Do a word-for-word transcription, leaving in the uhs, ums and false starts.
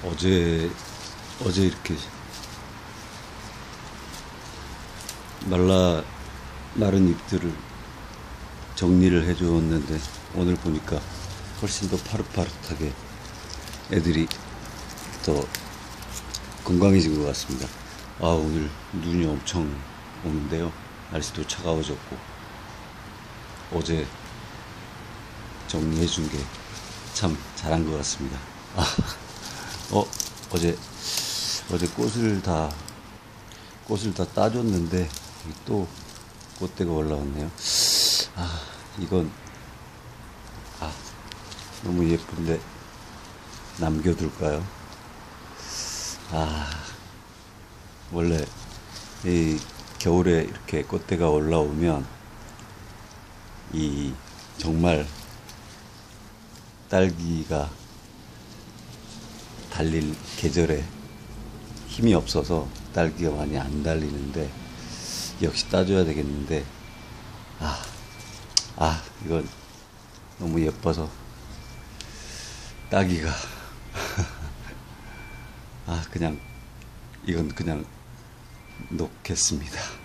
어제 어제 이렇게 말라 마른 잎들을 정리를 해주었는데 오늘 보니까 훨씬 더 파릇파릇하게 애들이 더 건강해진 것 같습니다. 아, 오늘 눈이 엄청 오는데요. 날씨도 차가워졌고 어제 정리해준 게 참 잘한 것 같습니다. 아, 어 어제 어제 꽃을 다 꽃을 다 따줬는데 또 꽃대가 올라왔네요. 아, 이건 아 너무 예쁜데 남겨둘까요? 아, 원래 이 겨울에 이렇게 꽃대가 올라오면 이 정말 딸기가 달릴 계절에 힘이 없어서 딸기가 많이 안 달리는데 역시 따줘야 되겠는데 아, 아 이건 너무 예뻐서 따기가 아 그냥 이건 그냥 놓겠습니다.